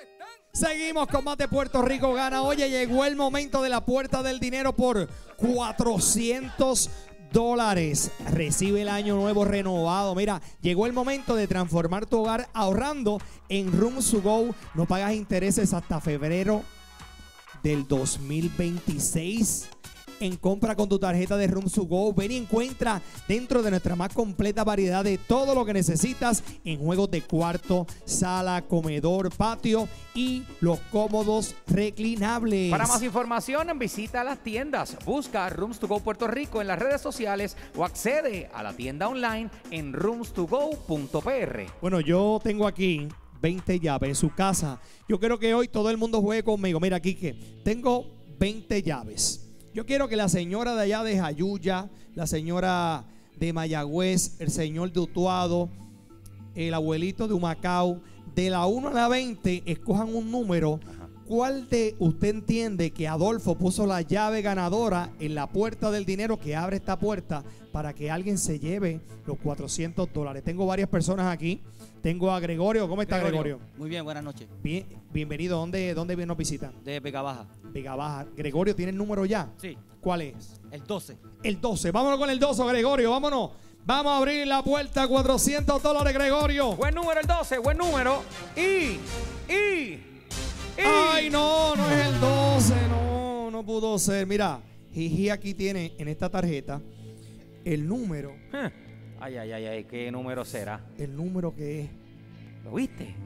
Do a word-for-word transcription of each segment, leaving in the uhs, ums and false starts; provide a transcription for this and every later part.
Seguimos con más de Puerto Rico Gana. Oye, llegó el momento de la puerta del dinero por cuatrocientos dólares. Recibe el año nuevo renovado. Mira, llegó el momento de transformar tu hogar ahorrando en Rooms to Go. No pagas intereses hasta febrero del dos mil veintiséis. En compra con tu tarjeta de Rooms to Go. Ven y encuentra dentro de nuestra más completa variedad de todo lo que necesitas en juegos de cuarto, sala, comedor, patio y los cómodos reclinables. Para más información, visita las tiendas. Busca Rooms to Go Puerto Rico en las redes sociales o accede a la tienda online en rooms to go punto p r. Bueno, yo tengo aquí veinte llaves en su casa. Yo quiero que hoy todo el mundo juegue conmigo. Mira, Quique, tengo veinte llaves. Yo quiero que la señora de allá de Jayuya, la señora de Mayagüez, el señor de Utuado, el abuelito de Humacao, de la uno a la veinte, escojan un número. Ajá. ¿Cuál de usted entiende que Adolfo puso la llave ganadora en la puerta del dinero que abre esta puerta para que alguien se lleve los cuatrocientos dólares? Tengo varias personas aquí. Tengo a Gregorio. ¿Cómo está Gregorio? Gregorio? Muy bien, buenas noches. Bien, bienvenido. ¿Dónde, dónde nos visitan? De Vega Baja. Vega Baja. Gregorio, ¿tiene el número ya? Sí. ¿Cuál es? El doce. El doce. Vámonos con el doce, Gregorio. Vámonos. Vamos a abrir la puerta. cuatrocientos dólares, Gregorio. Buen número el doce, buen número. Y, y, y. Ay, no, no es el doce. No, no pudo ser. Mira, Gigi aquí tiene en esta tarjeta el número. Huh. Ay, ay, ay, ay, ¿qué número será? El número que es. ¿Lo viste?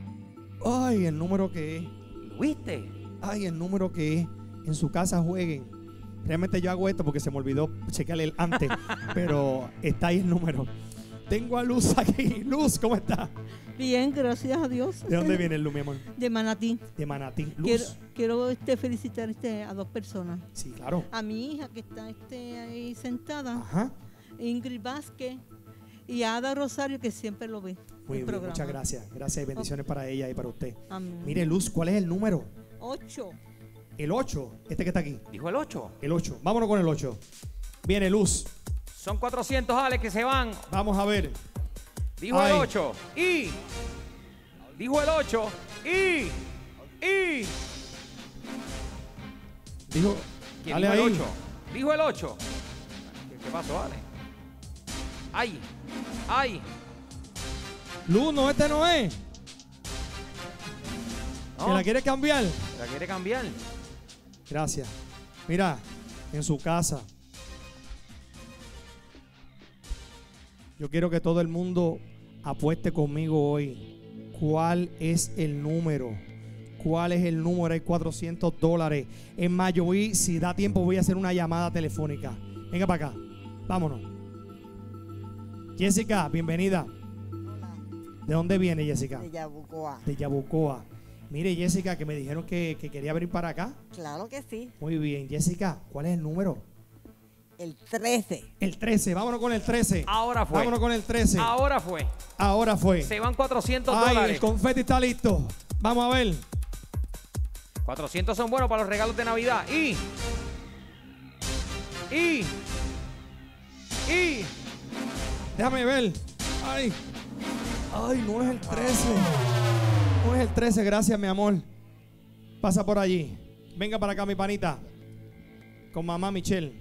Ay, el número que es. ¿Lo viste? Ay, el número que es. En su casa jueguen. Realmente yo hago esto porque se me olvidó chequearle el antes. Pero está ahí el número. Tengo a Luz aquí. Luz, ¿cómo está? Bien, gracias a Dios. ¿De dónde viene Luz, mi amor? De Manatí. De Manatí. Luz. Quiero, quiero este, felicitar este, a dos personas. Sí, claro. A mi hija que está este, ahí sentada. Ajá. Ingrid Vázquez. Y a Ada Rosario, que siempre lo ve. Muy bien, programa. muchas gracias. Gracias y bendiciones Okay. para ella y para usted. Amén. Mire, Luz, ¿cuál es el número? Ocho. El ocho. Este que está aquí. Dijo el ocho. El ocho. Vámonos con el ocho. Viene Luz. Son cuatrocientos, Alex, que se van. Vamos a ver. Dijo Ay. el ocho. Y. Dijo el ocho. Y. Y. Dijo. ¿Quién Dale dijo ahí. el ocho? Dijo el ocho. ¿Qué, qué pasó, Ale? Ay. Ay. Luz, no, este no es. No. ¿Que la quiere cambiar? ¿La quiere cambiar? Gracias. Mira, en su casa. Yo quiero que todo el mundo apueste conmigo hoy. ¿Cuál es el número? ¿Cuál es el número? Hay cuatrocientos dólares. En mayo, voy, si da tiempo, voy a hacer una llamada telefónica. Venga para acá. Vámonos. Jessica, bienvenida. Hola, ¿De dónde viene Jessica? de Yabucoa. De Yabucoa. Mire, Jessica, que me dijeron que, que quería venir para acá. Claro que sí. Muy bien. Jessica, ¿cuál es el número? El trece. El trece. Vámonos con el trece. Ahora fue. Vámonos con el trece. Ahora fue. Ahora fue. Se van cuatrocientos Ay, dólares. el confeti está listo. Vamos a ver. cuatrocientos son buenos para los regalos de Navidad. Y. Y. Y. Déjame ver. Ay. Ay, no es el trece. No es el trece. Gracias, mi amor. Pasa por allí. Venga para acá, mi panita. Con mamá Michelle.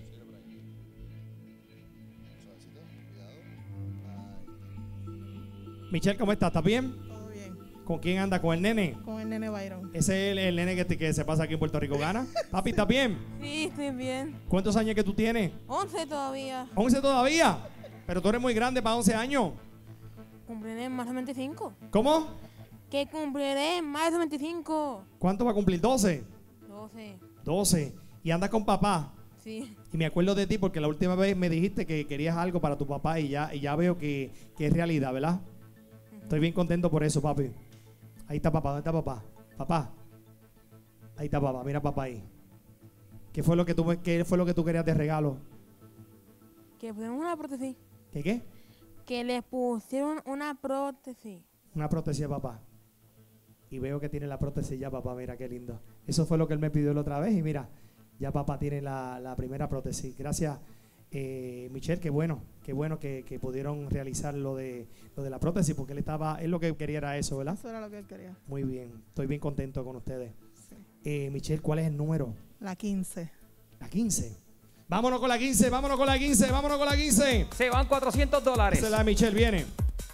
Michelle, ¿cómo estás? ¿Estás bien? Todo bien. ¿Con quién anda? ¿Con el nene? Con el nene Byron. Ese es el, el nene que, te- que se pasa aquí en Puerto Rico. ¿Gana? Papi, ¿estás bien? Sí, estoy bien. ¿Cuántos años que tú tienes? once todavía. once todavía. Pero tú eres muy grande para once años. Cumpliré en más de veinticinco. ¿Cómo? Que cumpliré en más de veinticinco. ¿Cuánto va a cumplir? doce. doce. doce. Y andas con papá. Sí. Y me acuerdo de ti porque la última vez me dijiste que querías algo para tu papá y ya, y ya veo que, que es realidad, ¿verdad? Estoy bien contento por eso, papi. Ahí está papá. ¿Dónde está papá? Papá. Ahí está papá. Mira papá ahí. ¿Qué fue lo que tú, qué fue lo que tú querías de regalo? Que pusieron una prótesis. ¿Qué qué? Que les pusieron una prótesis. Una prótesis, papá. Y veo que tiene la prótesis ya, papá. Mira qué lindo. Eso fue lo que él me pidió la otra vez. Y mira, ya papá tiene la, la primera prótesis. Gracias, Eh, Michelle, qué bueno, qué bueno que, que pudieron realizar lo de, lo de la prótesis, porque él estaba, él lo que quería era eso, ¿verdad? Eso era lo que él quería. Muy bien, estoy bien contento con ustedes. Sí. Eh, Michelle, ¿cuál es el número? La quince. La quince. Vámonos con la quince, vámonos con la quince, vámonos con la quince. Se van cuatrocientos dólares. Esa es la de Michelle, viene.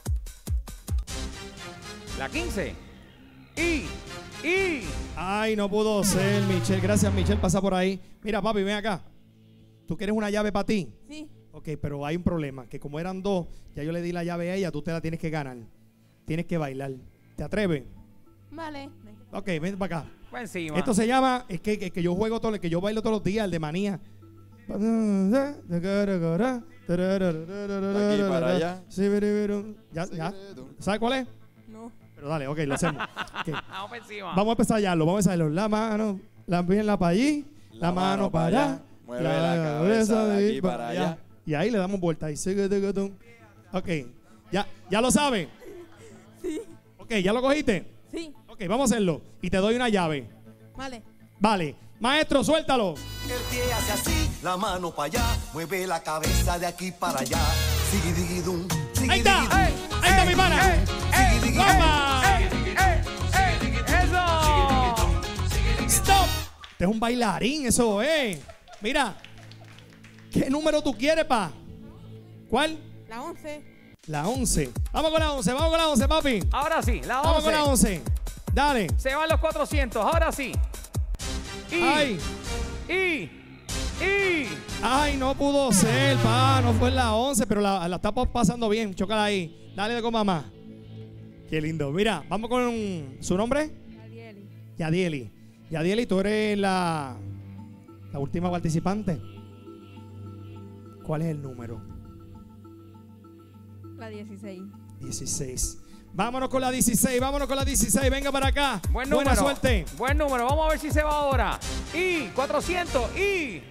La quince. Y, y. Ay, no pudo ser, Michelle. Gracias, Michelle, pasa por ahí. Mira, papi, ven acá. ¿Tú quieres una llave para ti? Sí. Ok, pero hay un problema, que como eran dos, ya yo le di la llave a ella, tú te la tienes que ganar. Tienes que bailar. ¿Te atreves? Vale. Ok, ven para acá. Va encima. Esto se llama, es que, que, que yo juego todo, que yo bailo todos los días, el de manía. aquí para allá. ¿Ya, ya? ¿Sabes cuál es? No. Pero dale, ok, lo hacemos. Okay. Vamos para encima. Vamos a empezar ya, lo vamos a ensayarlo. La mano, la pierna para allí, la, la mano, mano para allá, allá, mueve la, la cabeza de aquí para allá. allá. Y ahí le damos vuelta. Ok, ¿ya, ya lo sabe? Sí. Ok, ¿ya lo cogiste? Sí. Ok, vamos a hacerlo. Y te doy una llave. Vale. Vale. Maestro, suéltalo. El pie hace así, la mano para allá, mueve la cabeza de aquí para allá. Sigidiguidum, ahí está, ¡Ey! ahí está mi pana. ¡Ey! ¡Ey! ¡Toma! ¡Ey! ¡Ey! ¡Ey! ¡Eso! ¡Stop! Este es un bailarín, eso, eh. Mira, ¿qué número tú quieres, pa? ¿Cuál? La once. La once. Vamos con la once, vamos con la once, papi. Ahora sí, la once. Vamos con la once. Dale. Se van los cuatrocientos, ahora sí. Y, Ay. y, y. Ay, no pudo ser, pa. No fue en la once, pero la, la está pasando bien. Chócala ahí. Dale con mamá. Qué lindo. Mira, vamos con su nombre. Yadieli. Yadieli. Yadieli, tú eres la, la última participante. ¿Cuál es el número? La dieciséis. dieciséis. Vámonos con la dieciséis, vámonos con la dieciséis. Venga para acá. Buen Buena número. suerte. Buen número. Vamos a ver si se va ahora. Y cuatrocientos. Y.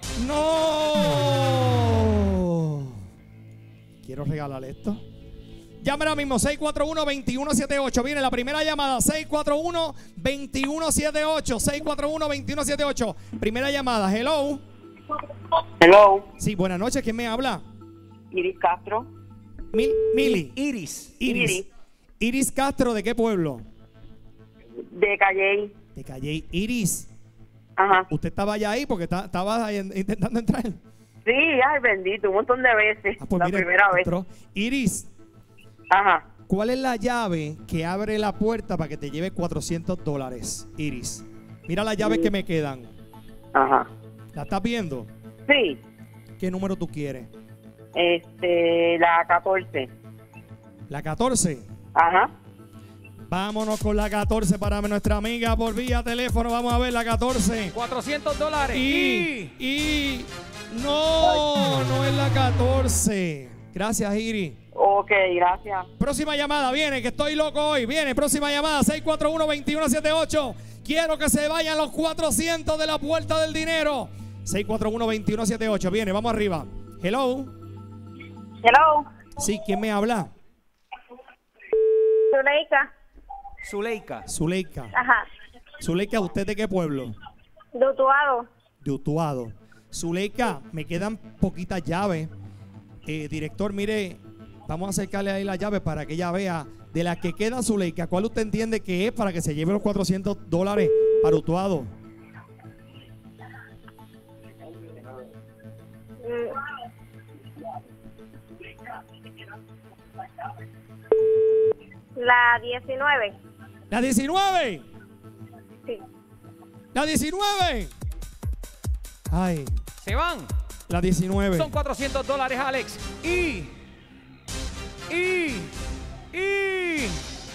¡No! Quiero regalarle esto. Llame ahora mismo, seis cuatro uno, dos uno siete ocho. Viene la primera llamada, seis cuatro uno, dos uno siete ocho. seis cuatro uno, dos uno siete ocho. Primera llamada, hello. Hello, Sí, buenas noches, ¿quién me habla? Iris Castro. Mil, Mili. Iris. Iris. Iris. Iris Castro, ¿de qué pueblo? De Calley. De Calle. Iris, Ajá. usted estaba allá ahí porque ta- estaba ahí en- intentando entrar. Sí, ay, bendito, un montón de veces. Ah, pues la mire, primera vez. entró. Iris, Ajá. ¿cuál es la llave que abre la puerta para que te lleve cuatrocientos dólares, Iris? Mira las llaves que me quedan. Ajá. ¿La estás viendo? Sí, ¿Qué número tú quieres? este, la catorce. ¿La catorce? Ajá. Vámonos con la catorce para nuestra amiga por vía teléfono. Vamos a ver la catorce. cuatrocientos dólares. Y, y, no, no es la catorce. Gracias, Iris. Ok, gracias. Próxima llamada, viene, que estoy loco hoy. Viene, próxima llamada, seis cuatro uno, dos uno siete ocho. Quiero que se vayan los cuatrocientos de la puerta del dinero. seis cuatro uno, dos uno siete ocho. Viene, vamos arriba. Hello. Hello, Sí, ¿quién me habla? Zuleika. Zuleika. Zuleika. Ajá. Zuleika, ¿usted de qué pueblo? Dutuado. De Utuado. Zuleika, me quedan poquitas llaves. Eh, director, mire, vamos a acercarle ahí la llave para que ella vea de las que quedan, Zuleika, ¿cuál usted entiende que es para que se lleve los cuatrocientos dólares para Utuado? La diecinueve. ¡La diecinueve! Sí. ¡La diecinueve! Ay, Se van. la diecinueve. Son cuatrocientos dólares, Alex. Y. Y. Y.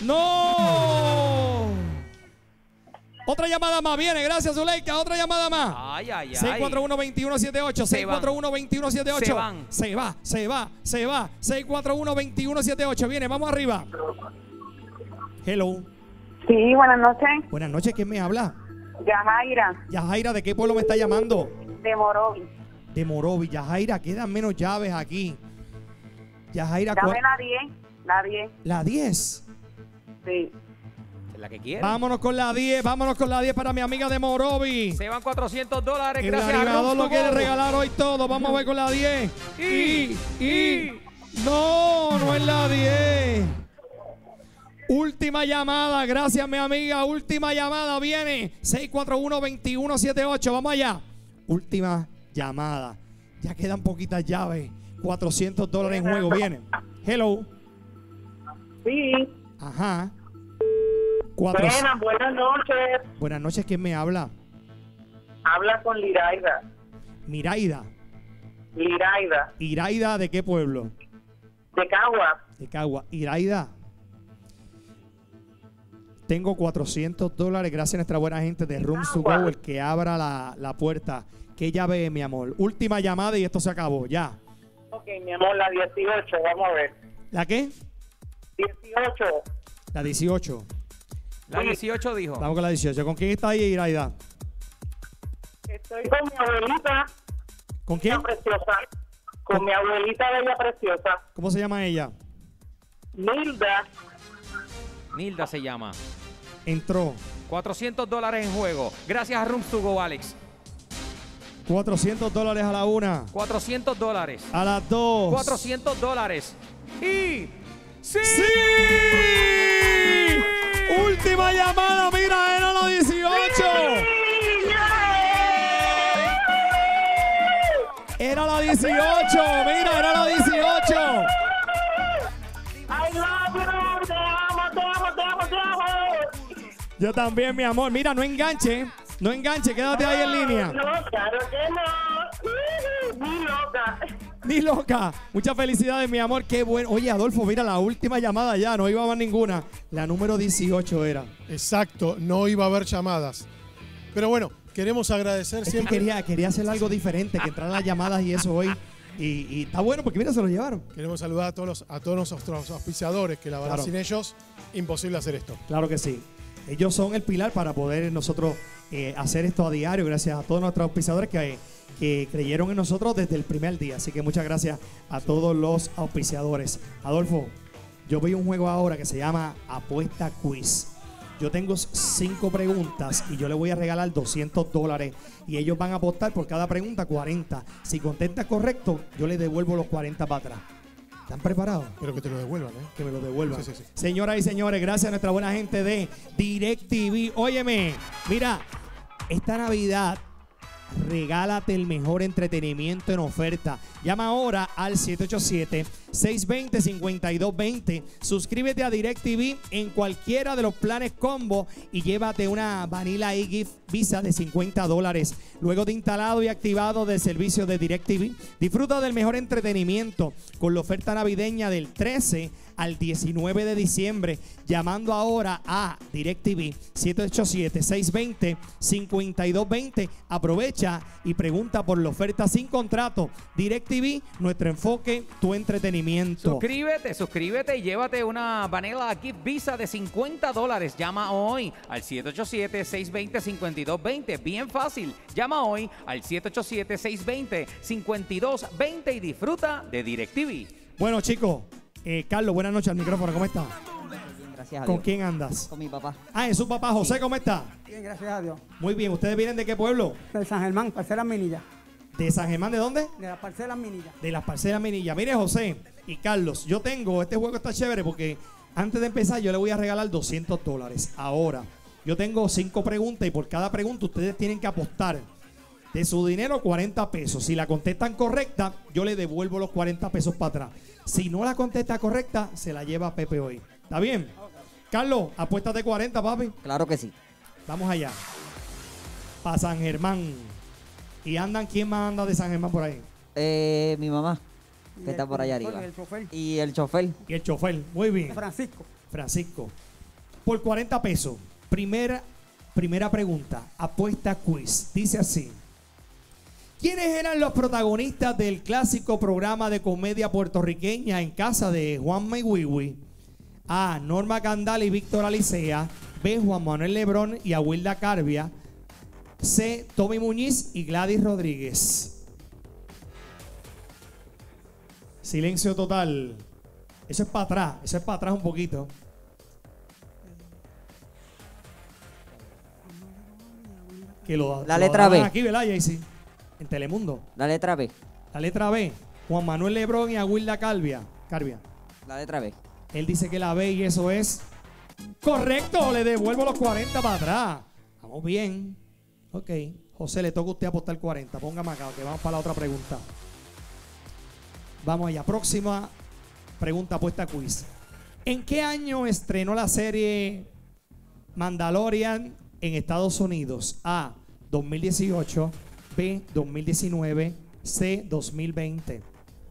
¡No! Otra llamada más, viene, gracias Zuleika, otra llamada más. Ay, ay, ay. seis cuatro uno, dos uno siete ocho, Se seis cuatro uno, dos uno siete ocho. Se van. Se va, se va, se va. seis cuatro uno, dos uno siete ocho. Viene, vamos arriba. Hello. Sí, buenas noches. Buenas noches, ¿quién me habla? Yajaira, Yajaira, ¿de qué pueblo me está llamando? de Morovi. De Morovi. Yajaira, quedan menos llaves aquí. Yajaira, ¿cuál- Dame la diez. La diez. la diez. Sí. La que quiere. Vámonos con la diez, vámonos con la diez para mi amiga de Morovi. Se van cuatrocientos dólares. El Gracias a animador Rooms lo to quiere Go. regalar hoy todo. Vamos a ver con la diez. Y, y, no, no es la diez. Última llamada, gracias mi amiga. Última llamada viene. seis cuatro uno, dos uno siete ocho. Vamos allá. Última llamada. Ya quedan poquitas llaves. cuatrocientos dólares en juego. Viene. Hello. Sí. Ajá. Cuatro... Buenas, buenas noches. Buenas noches, ¿quién me habla? Habla con Liraida. Miraida. Liraida. Iraida, ¿de qué pueblo? De Cagua. De Cagua. Iraida. Tengo cuatrocientos dólares gracias a nuestra buena gente de Rooms to Go, el que abra la, la puerta. ¿Qué llave es, mi amor? Última llamada y esto se acabó, ya. Ok, mi amor, la dieciocho, vamos a ver. ¿La qué? dieciocho. La dieciocho. La dieciocho dijo. Vamos con la dieciocho. ¿Con quién está ahí, Iraida? Estoy con mi abuelita. ¿Con quién? Bella Preciosa. Con mi abuelita Bella Preciosa. ¿Cómo se llama ella? Nilda. Nilda se llama. Entró. cuatrocientos dólares en juego. Gracias a Rooms to Go, Alex. cuatrocientos dólares a la una. cuatrocientos dólares. A las dos. cuatrocientos dólares. Y... ¡Sí! ¡Sí! Última llamada, mira, era la dieciocho. Era la dieciocho, mira, era la dieciocho. I love you. Te amo, te amo, te amo, te amo. Yo también, mi amor. Mira, no enganche, no enganche, quédate ahí en línea. No, claro que no. Ni loca. Ni loca. Muchas felicidades, mi amor. Qué bueno. Oye, Adolfo, mira, la última llamada ya, no iba a haber ninguna. La número dieciocho era. Exacto, no iba a haber llamadas. Pero bueno, queremos agradecer Es que siempre. quería, quería hacer algo diferente, que entraran las llamadas y eso hoy. Y, y está bueno porque mira, se lo llevaron. Queremos saludar a todos, los, a todos nuestros auspiciadores, que la verdad Claro. sin ellos, imposible hacer esto. Claro que sí. Ellos son el pilar para poder nosotros eh, hacer esto a diario, gracias a todos nuestros auspiciadores que, que creyeron en nosotros desde el primer día. Así que muchas gracias a todos los auspiciadores. Adolfo, yo vi un juego ahora que se llama Apuesta Quiz. Yo tengo cinco preguntas y yo le voy a regalar doscientos dólares y ellos van a apostar por cada pregunta cuarenta. Si contesta correcto, yo les devuelvo los cuarenta para atrás. ¿Están preparados? Pero que te lo devuelvan, ¿eh? Que me lo devuelvan. Sí, sí, sí. Señoras y señores, gracias a nuestra buena gente de DirecTV. Óyeme, mira, esta Navidad regálate el mejor entretenimiento en oferta. Llama ahora al siete ocho siete, seis dos cero, cinco dos dos cero. Suscríbete a DirecTV en cualquiera de los planes combo y llévate una Vanilla eGift Visa de cincuenta dólares. Luego de instalado y activado del servicio de DirecTV, disfruta del mejor entretenimiento con la oferta navideña del trece al diecinueve de diciembre, llamando ahora a DirecTV siete ocho siete, seis dos cero, cinco dos dos cero. Aprovecha y pregunta por la oferta sin contrato. DirecTV, nuestro enfoque, tu entretenimiento. Suscríbete, suscríbete y llévate una Vanilla Gift Visa de cincuenta dólares. Llama hoy al siete ocho siete, seis dos cero, cinco dos dos cero. Bien fácil. Llama hoy al siete ocho siete, seis dos cero, cinco dos dos cero y disfruta de DirecTV. Bueno, chicos, eh, Carlos, buenas noches al micrófono. ¿Cómo estás? Bien, gracias a ¿Con Dios. quién andas? Con mi papá. Ah, es su papá José. ¿Cómo está? Bien, gracias a Dios. Muy bien. ¿Ustedes vienen de qué pueblo? De San Germán, Parcelas Minilla. ¿De San Germán? ¿De dónde? De las Parcelas Minilla. De las parcelas Minilla. Mire, José y Carlos, yo tengo, este juego está chévere porque antes de empezar yo le voy a regalar doscientos dólares. Ahora, yo tengo cinco preguntas y por cada pregunta ustedes tienen que apostar de su dinero cuarenta pesos. Si la contestan correcta, yo le devuelvo los cuarenta pesos para atrás. Si no la contesta correcta, se la lleva Pepe hoy. ¿Está bien? Carlos, apuéstate cuarenta, papi. Claro que sí. Vamos allá. Para San Germán. ¿Y andan quién más anda de San Germán por ahí? Eh, mi mamá, que está por allá arriba. Y el chofer. Y el chofer. Y el chofer. Muy bien. Francisco. Francisco. Por cuarenta pesos. Primera, primera pregunta. Apuesta quiz. Dice así. ¿Quiénes eran los protagonistas del clásico programa de comedia puertorriqueña En Casa de Juan Maywiwi? A. Norma Candal y Víctor Alicea. B. Juan Manuel Lebrón y Aguilda Carbia. C. Tommy Muñiz y Gladys Rodríguez. Silencio total. Eso es para atrás. Eso es para atrás un poquito. Que lo, La lo letra daban B. aquí, ¿verdad, Jaycee? En Telemundo. La letra B. La letra B. Juan Manuel Lebrón y Aguilda Calvia. Carvia. La letra B. Él dice que la B y eso es correcto. Le devuelvo los cuarenta para atrás. Vamos bien. Ok. José, le toca a usted apostar cuarenta. Póngame acá, que vamos para la otra pregunta. Vamos allá. Próxima pregunta apuesta quiz. ¿En qué año estrenó la serie Mandalorian en Estados Unidos? A. dos mil dieciocho. B. dos mil diecinueve. C. dos mil veinte.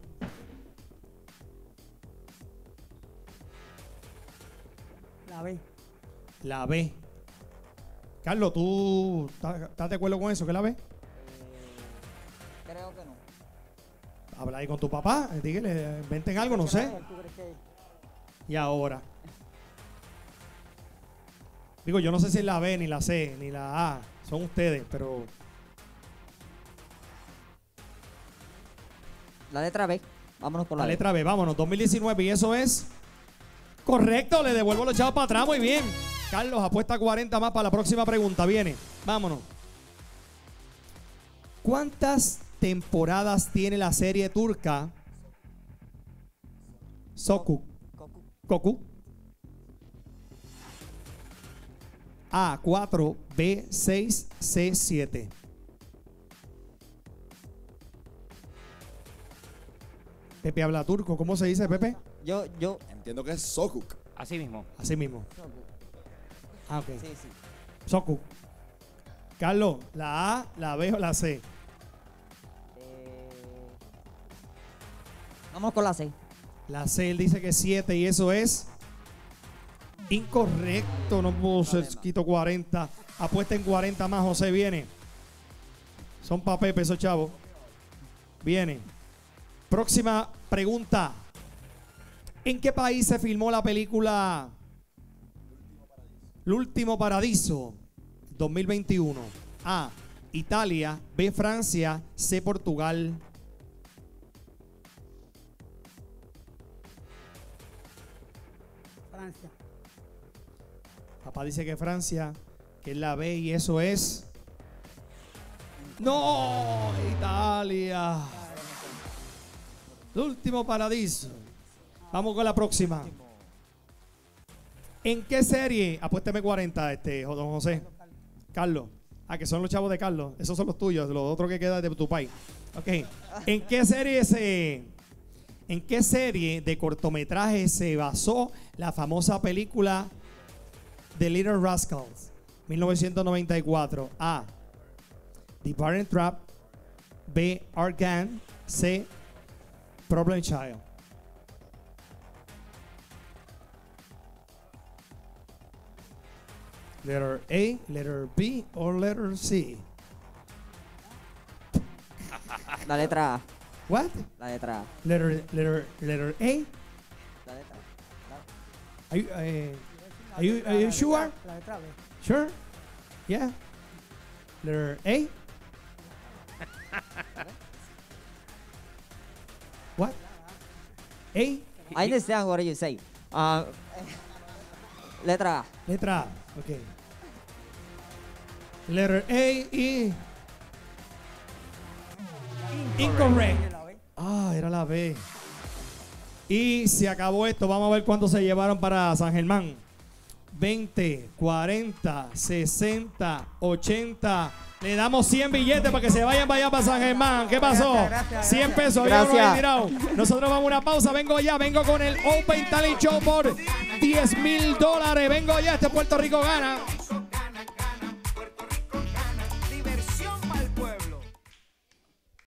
La B. La B. Carlos, ¿tú estás estás de acuerdo con eso? ¿Que la B? Creo que no. Habla ahí con tu papá, dígale, inventen algo, no sé. Y ahora. Digo, yo no sé si es la B, ni la C, ni la A. Son ustedes, pero... La letra B. Vámonos por la, La B. letra B, vámonos, dos mil diecinueve. Y eso es... correcto, le devuelvo los chavos para atrás, muy bien. Carlos, apuesta cuarenta más para la próxima pregunta. Viene, vámonos. ¿Cuántas temporadas tiene la serie turca Sokuk? Koku. A, cuatro, B, seis, C, siete. Pepe habla turco. ¿Cómo se dice, Pepe? Yo, yo. Entiendo que es Sokuk. Así mismo. Así mismo. Ah, ok. Sí, sí. Sokuk. Carlos, ¿la A, la B o la C? Eh, Vamos con la C. La C, él dice que siete y eso es incorrecto. No puedo ser, quito cuarenta. Apuesta en cuarenta más, José, viene. Son pa' Pepe esos chavos. Viene. Próxima pregunta. ¿En qué país se filmó la película El Último Paradiso dos mil veintiuno? A, Italia. B, Francia. C, Portugal. Francia. Papá dice que Francia, que es la B y eso es... ¡No! Italia. El Último Paradiso. Vamos con la próxima. ¿En qué serie? Apuésteme cuarenta, este, don José. Carlos. Ah, que son los chavos de Carlos. Esos son los tuyos, los otros que quedan de tu país. Ok. ¿En qué serie se... ¿En qué serie de cortometraje se basó la famosa película The Little Rascals, mil novecientos noventa y cuatro? A, The Parent Trap. B, Argan. C, Problem Child. Letter A, letter B or letter C? La letra A. What? La letra A. Letter, letter, letter A? La letra A. Are you, uh, are you, are you sure? La letra B. Sure? Yeah. Letter A? What? A? I understand what you say. Uh, letra A. Letra A. Ok. Letter A y... Incorrect. Ah, era la B. Y se acabó esto. Vamos a ver cuánto se llevaron para San Germán. veinte, cuarenta, sesenta, ochenta. Le damos cien billetes para que se vayan para allá para San Germán. ¿Qué pasó? Gracias, gracias, cien gracias. pesos. Había uno ahí Gracias. tirado. Nosotros vamos a una pausa. Vengo ya. Vengo con el Open Talent Show por diez mil dólares. Vengo ya. Este Puerto Rico gana.